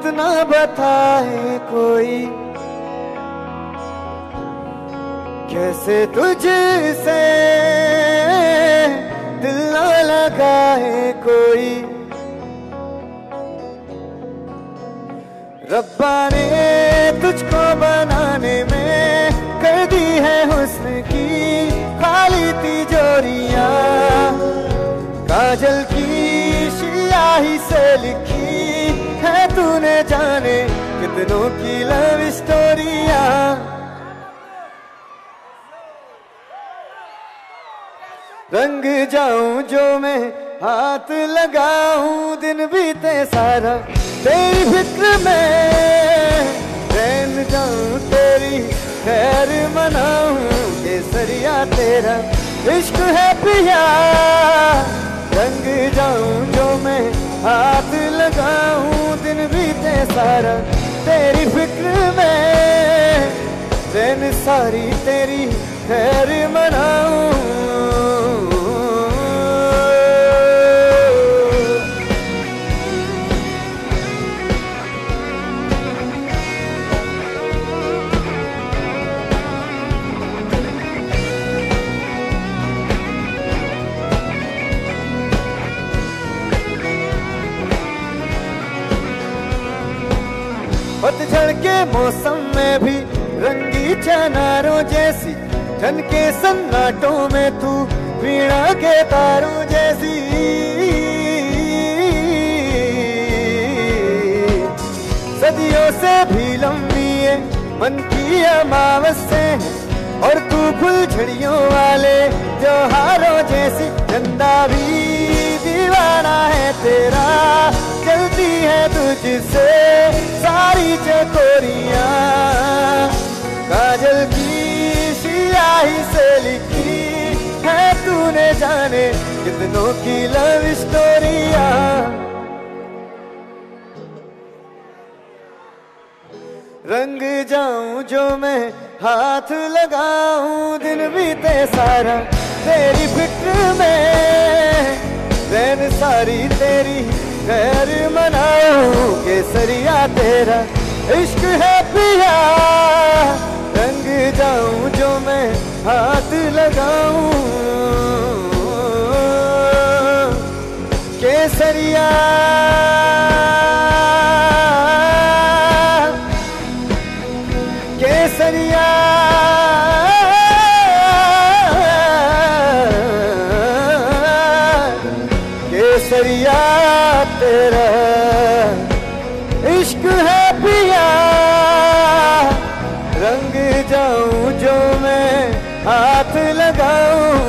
बात ना बताए कोई, कैसे तुझसे दिल ना लगाए कोई। रब्बा ने तुझको बनाने में कर दी है हुस्न की खाली तिजोरियां, काजल की स्याही से लिखी है तूने जाने कितनों की लव स्टोरियां। रंग जाऊं जो मैं हाथ लगाऊं, दिन बीते सारा तेरी फिक्र में, रहन जाऊं तेरी खैर मनाऊं, केसरिया तेरा इश्क है पिया। रंग जाऊं जो मैं हाथ लगाऊं, दिन बीते सारा तेरी फिक्र में, रहन सारी तेरी खैर मनाऊं। पतझड़ के मौसम में भी रंगी चनारों जैसी, ठन के सन्नाटों में तू वीणा के तारों जैसी। सदियों से भी लंबी है मन की अमावस्या है, और तू फुलझड़ियों वाले त्योहारों जैसी। चंदा भी दीवाना है तेरा, चलती है तुझसे सारी चकोरियां, काजल की स्याही से लिखी है तूने जाने कितनों की लव स्टोरियां। रंग जाऊं जो मैं हाथ लगाऊं, दिन बीते सारा तेरी फिक्र में, रहन सारी तेरी खैर मनाऊं, केसरिया तेरा इश्क है पिया। रंग जाऊं जो मैं हाथ लगाऊं, केसरिया केसरिया केसरिया तेरा इश्क है पिया। रंग जाऊं जो मैं हाथ लगाऊं,